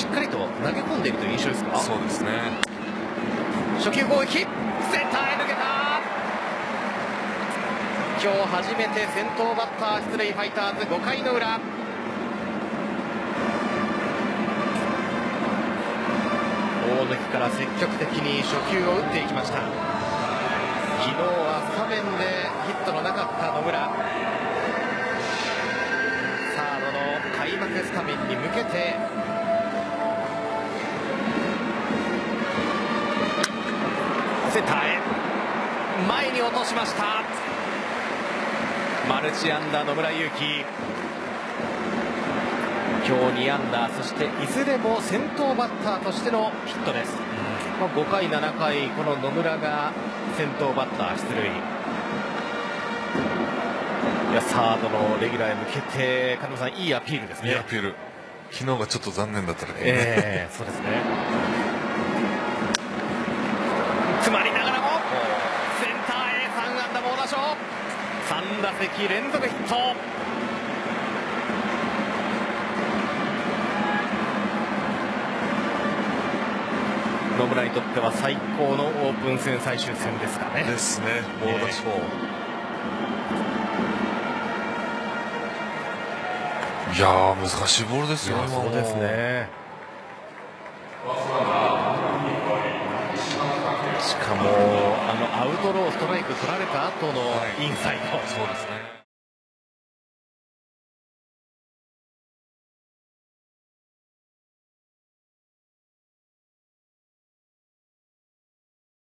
しっかりと投げ込んでいるという印象ですか。 そうですね。 初球攻撃、センターへ抜けた。今日初めて先頭バッター出塁、ファイターズ5回の裏。大関から積極的に初球を打っていきました。昨日はスタメンでヒットのなかった野村、サードの開幕スタメンに向けてセンターへ、前に落としました。マルチ安打野村佑希、今日2安打、そしていずれも先頭バッターとしてのヒットです。5回、7回、この野村が先頭バッター出塁。いや、サードのレギュラーへ向けて、金子さん、いいアピールですね。 いいアピール。昨日がちょっと残念だっただけね。 そうですね。詰まりながらもセンターへ3安打猛打賞、3打席連続ヒット。野村にとっては最高のオープン戦最終戦ですかね。 ですね。猛打賞。いやー、難しいボールですよね。 そうですね。しかもアウトローストライク取られた後のインサイド。 そうですね。